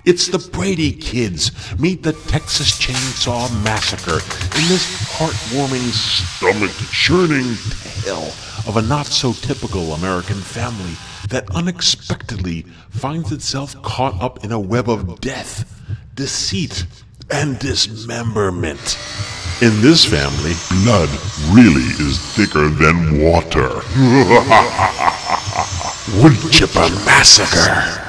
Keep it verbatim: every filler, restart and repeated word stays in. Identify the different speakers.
Speaker 1: It's the Brady Kids meet the Texas Chainsaw Massacre in this heartwarming, stomach-churning tale of a not-so-typical American family that unexpectedly finds itself caught up in a web of death, deceit, and dismemberment. In this family, blood really is thicker than water. Woodchipper Massacre.